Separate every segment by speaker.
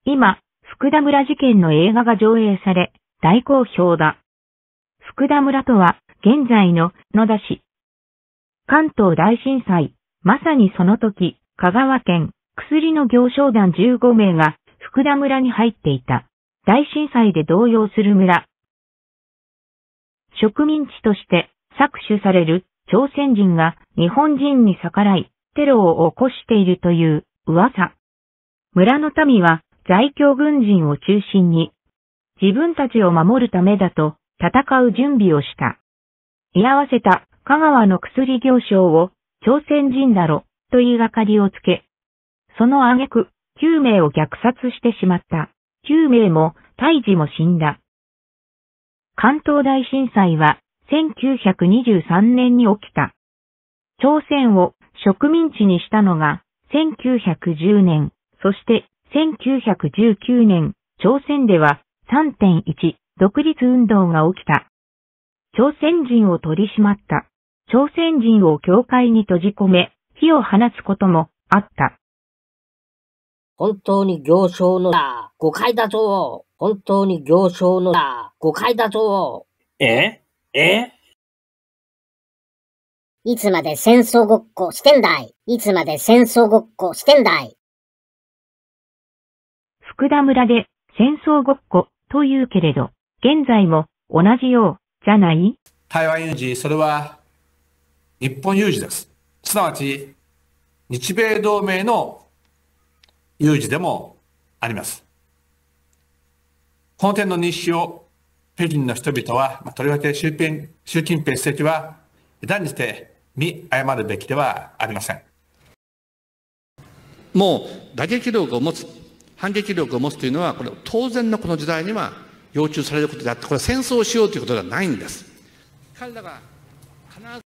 Speaker 1: 今、福田村事件の映画が上映され、大好評だ。福田村とは、現在の野田市。関東大震災、まさにその時、香川県、薬の行商団15名が福田村に入っていた。大震災で動揺する村。植民地として搾取される朝鮮人が日本人に逆らい、テロを起こしているという噂。村の民は在京軍人を中心に、自分たちを守るためだと戦う準備をした。居合わせた香川の薬行商を朝鮮人だろと言いがかりをつけ、その挙句9名を虐殺してしまった。9名も胎児も死んだ。関東大震災は1923年に起きた。朝鮮を植民地にしたのが1910年、そして1919年、朝鮮では 3.1 独立運動が起きた。朝鮮人を取り締まった。朝鮮人を教会に閉じ込め、火を放つこともあった。
Speaker 2: 本当に行商の誤解だぞ。本当に行商の誤解だぞ。
Speaker 3: いつまで戦争ごっこしてんだい。いつまで戦争ごっこしてんだい。
Speaker 1: 福田村で戦争ごっこというけれど、現在も同じようじゃない？
Speaker 4: 台湾有事、それは日本有事です。すなわち日米同盟の有事でもあります。この点の認識を北京の人々は、とりわけ習近平主席は断じて見誤るべきではありません。
Speaker 5: もう打撃力を持つ、反撃力を持つというのは、これ当然のこの時代には要求されることであって、これは戦争をしようということではないんです。彼らが必ず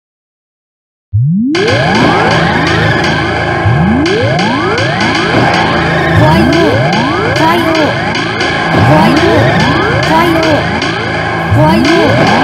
Speaker 3: 怖いよ、怖いよ、怖いよ、怖いよ、怖いよ。